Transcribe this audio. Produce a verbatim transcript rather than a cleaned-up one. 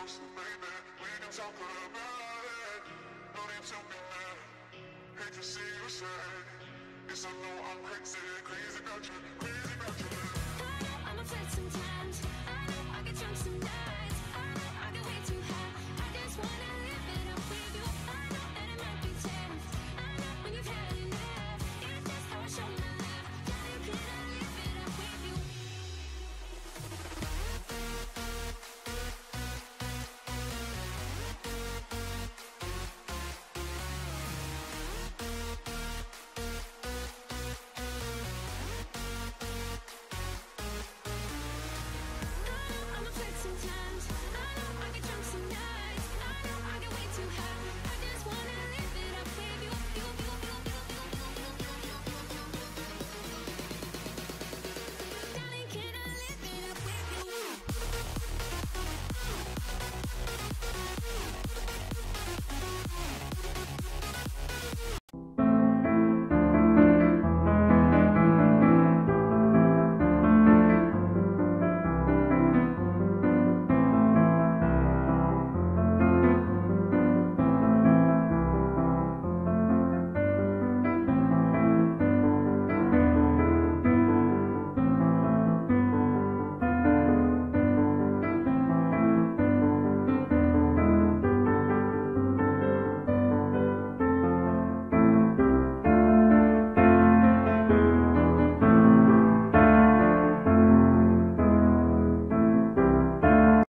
closer, baby. We can talk about it. No need to be mad. Hate to see you sad. Yes, I know I'm crazy, crazy about you, crazy about you. I know I'm afraid sometimes. I know I get drunk